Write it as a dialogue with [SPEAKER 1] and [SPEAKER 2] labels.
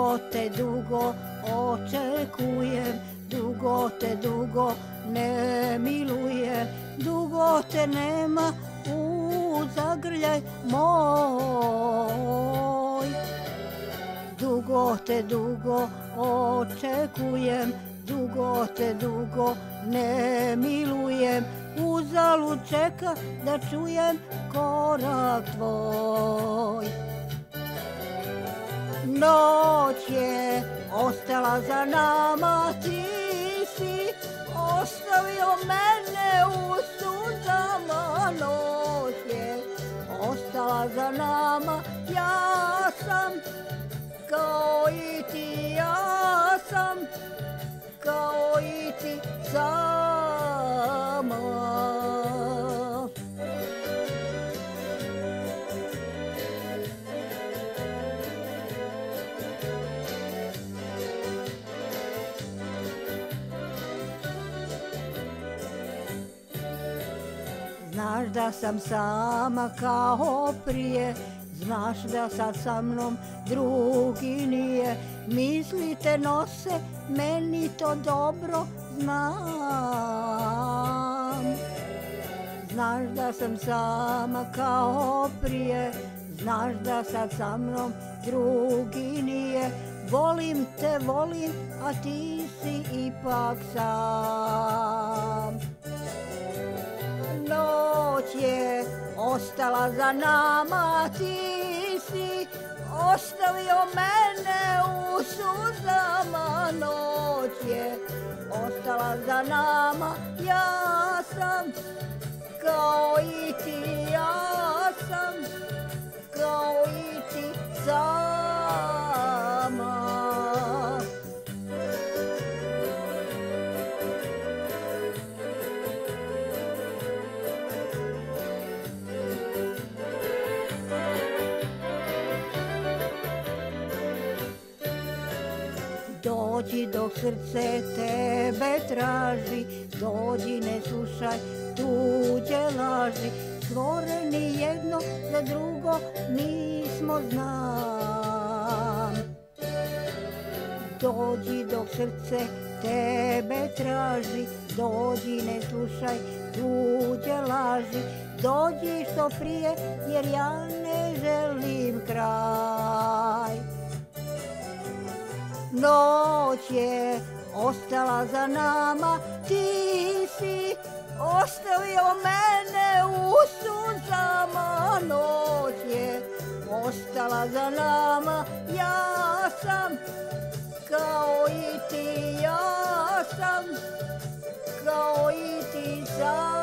[SPEAKER 1] te dugo očekujem, dugo te dugo ne milujem, dugo te nema u zagrljaj moj. Dugo te dugo očekujem, dugo te dugo ne milujem, uzalud čeka da čujem korak tvoj. Noć je ostala za nama, ti si ostavio mene u suzama. Noć je ostala za nama, ja sam kao i ti, ja sam kao i ti sama. Znaš da sam sama kao prije, znaš da sad sa mnom drugi nije, misli te nose, meni to dobro znam. Znaš da sam sama kao prije, znaš da sad sa mnom drugi nije, volim te, volim, a ti si ipak sam. Noć je ostala za nama, ti si ostavio mene u suzama. Noć je ostala za nama, ja sam kao i ti, ja sam kao i ti sama. Dođi dok srce tebe traži, dođi ne slušaj tuđe laži, stvoreni jedno za drugo nismo znam. Dođi dok srce tebe traži, dođi ne slušaj tuđe laži, dođi što prije jer ja ne želim kraj. Noć je ostala za nama, ti si ostavio mene u suzama. Noć je ostala za nama, ja sam kao i ti, ja sam kao i ti sam.